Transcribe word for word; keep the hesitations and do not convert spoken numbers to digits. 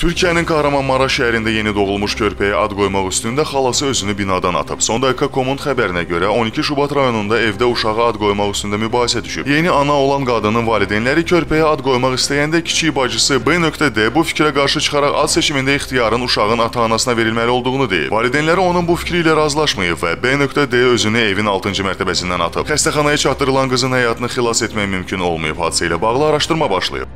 Türkiyənin Kahramanmaraş şəhərində yeni doğulmuş körpəyə ad qoymaq üstündə xalası özünü binadan atıb. Son dəqiqə Komun xəbərinə görə on iki Şubat rayonunda evdə uşağa ad qoymaq üstündə mübahisə düşüb. Yeni ana olan qadının valideynləri körpəyə ad qoymaq istəyəndə kiçik bacısı B.D bu fikrə qarşı çıxaraq ad seçimində ixtiyarın uşağın ata-anasına verilməli olduğunu deyib. Valideynləri onun bu fikri ilə razılaşmayıb və B.D özünü evin altıncı mərtəbəsindən atıb. Xəstəxanaya çatdırılan qızın həyatını xilas etmək mümkün olmayıb. Hadisə ilə bağlı araşdırma başlayıb.